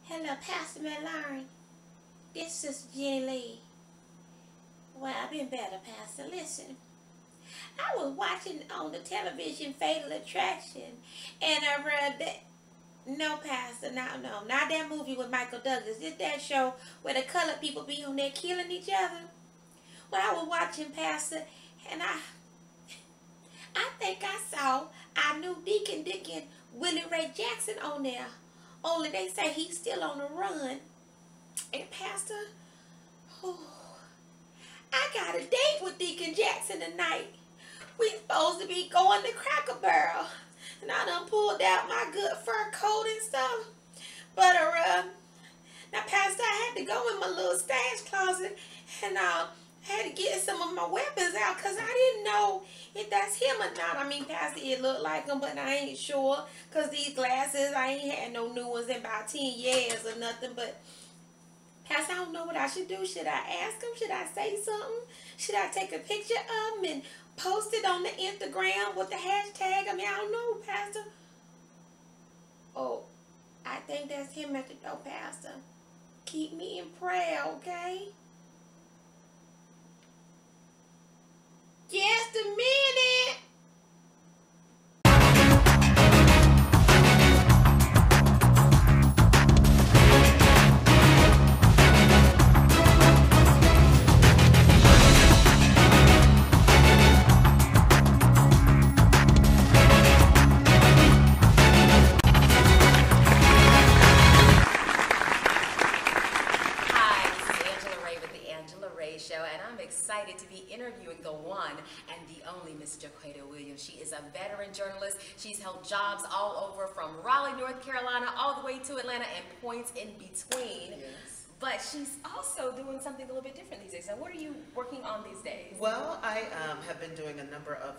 Hello, Pastor Mallory. This is Jenny Lee. Well, I've been better, Pastor. Listen, I was watching on the television Fatal Attraction, and I read that. No, Pastor, not that movie with Michael Douglas. It's that show where the colored people be on there killing each other. Well, I was watching, Pastor, and I think I saw our new Deacon Willie Ray Jackson on there. Only they say he's still on the run. And Pastor, oh, I got a date with Deacon Jackson tonight. We supposed to be going to Cracker Barrel. And I done pulled out my good fur coat and stuff. But now Pastor, I had to go in my little stash closet and I had to get some of my weapons out because I didn't know if that's him or not. I mean, Pastor, it looked like him, but I ain't sure because these glasses, I ain't had no new ones in about 10 years or nothing. But Pastor, I don't know what I should do. Should I ask him? Should I say something? Should I take a picture of him and post it on the Instagram with the hashtag? I mean, I don't know, Pastor. Oh, I think that's him at the door, Pastor. Keep me in prayer, okay? Just a minute. Excited to be interviewing the one and the only Miss Jaquita Williams. She is a veteran journalist. She's held jobs all over from Raleigh, North Carolina, all the way to Atlanta and points in between. Yes. But she's also doing something a little bit different these days. So what are you working on these days? Well, I have been doing a number of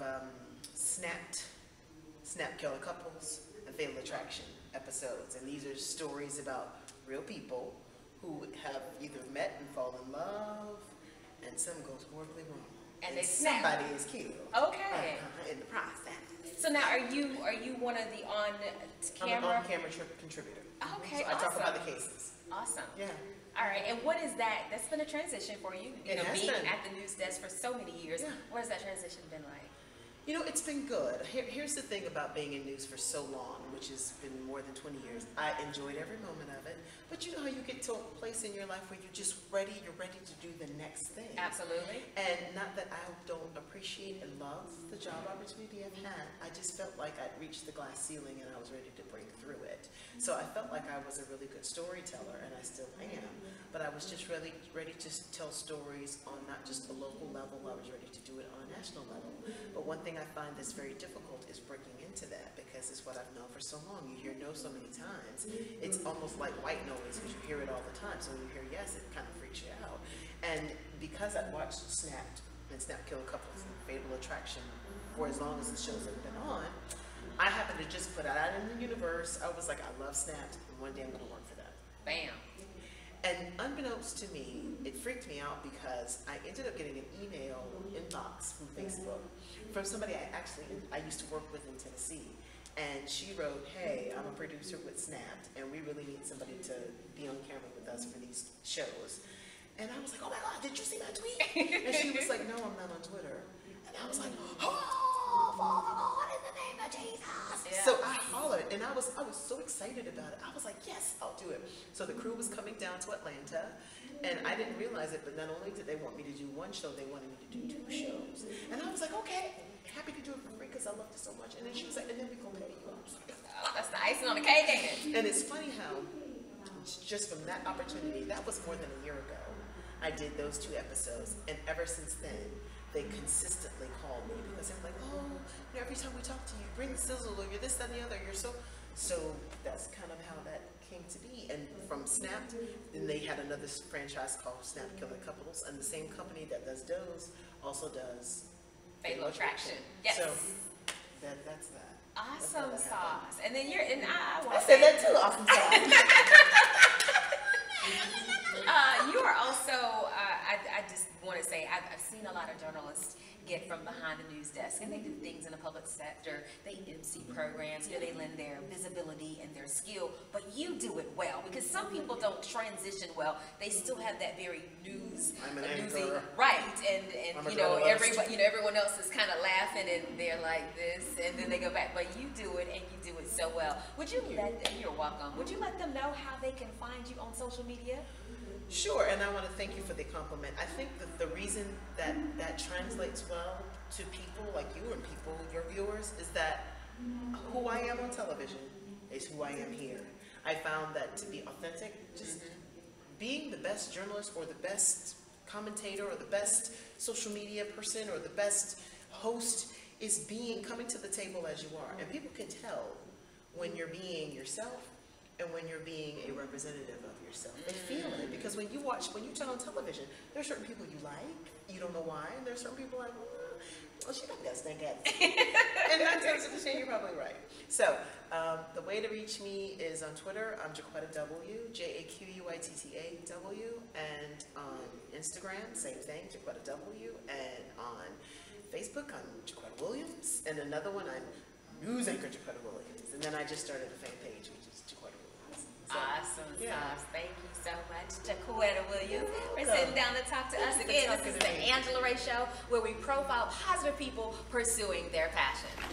Snap Killer Couples and Fatal Attraction episodes. And these are stories about real people who have either met and fall in love, and something goes horribly wrong. And they snap. Somebody is killed. Okay. In the process. So now, are you one of the on-camera? I'm an on-camera contributor. Okay, so I talk about the cases. Awesome. Yeah. All right, and what is that? That's been a transition for you. You know, being been. at the news desk for so many years. Yeah. What has that transition been like? You know, it's been good. Here's the thing about being in news for so long, which has been more than 20 years. I enjoyed every moment of it. But you know how you get to a place in your life where you're you're ready to do the next thing. Absolutely. And not that I don't appreciate and love the job opportunity I've had. I just felt like I'd reached the glass ceiling and I was ready to break through it. So I felt like I was a really good storyteller, and I still am. But I was just really ready to tell stories on not just a local level, I was ready to do it on a national level. But one thing I find that's very difficult is breaking into that, because it's what I've known for so long. You hear no so many times. It's almost like white noise because you hear it all the time. So when you hear yes, it kind of freaks you out. And because I've watched Snapped and Snap Killer Couples and Fatal Attraction for as long as the shows have been on, I happened to just put it out in the universe. I was like, I love Snapped, and one day I'm going to work for them. Bam. And unbeknownst to me, it freaked me out because I ended up getting an email inbox from Facebook from somebody I used to work with in Tennessee. And she wrote, hey, I'm a producer with Snapped, and we really need somebody to be on camera with us for these shows. And I was like, oh my God, did you see my tweet? And she was like, no, I'm not on Twitter. And I was like, oh, Father God, in the name of Jesus. Yeah. So I hollered, and I was so excited about it. I was like, yes, I'll do it. So the crew was coming down to Atlanta, and I didn't realize it, but not only did they want me to do one show, they wanted me to do 2 shows. And I was like, okay, happy to do it for free because I loved it so much. And then she was like, and then we gonna pay you. I was like, oh, that's the icing on the cake, ain't it? And it's funny how just from that opportunity, that was more than a year ago, I did those 2 episodes, and ever since then, they consistently call me because they're like, oh, you know, every time we talk to you, bring the sizzle, or you're this, that, and the other, you're so that's kind of how that came to be. And from Snapped, then they had another franchise called Snap Killer Couples, and the same company that does those also does Fatal Attraction. Yes. So that's that. Awesome sauce. And then I said that too, awesome sauce. You are also, I just want to say, I've seen a lot of journalists get from behind the news desk, and they do things in the public sector. They MC programs, you know, they lend their visibility and their skill, but you do it well, because some people don't transition well. They still have that very news, I'm an newsy, anchor. right? And I'm a you know, journalist. everybody, you know, everyone else is kind of laughing and they're like this, and then they go back. But you do it, and you do it so well. Would you let them? You're welcome. Would you let them know how they can find you on social media? Sure, and I want to thank you for the compliment. I think that the reason that that translates well to people like you and people, your viewers, is that who I am on television is who I am here. I found that to be authentic, just being the best journalist or the best commentator or the best social media person or the best host is coming to the table as you are. And people can tell when you're being yourself and when you're being a representative of yourself. They feel it, because when you turn on television, there are certain people you like, you don't know why, and there are certain people like, well, she don't got stink at And 9 times out of 10, you're probably right. So, the way to reach me is on Twitter, I'm Jaquetta W, JAQUITTAW, and on Instagram, same thing, Jaquetta W, and on Facebook, I'm Jaquetta Williams, and another one, I'm News Anchor Jaquetta Williams, and then I just started a fan page, which is Jaquetta Williams. So, Awesome yeah. sauce. Thank you so much, Jaquetta Williams, for sitting down to talk to us again. This is the Angela Ray Show, where we profile positive people pursuing their passion.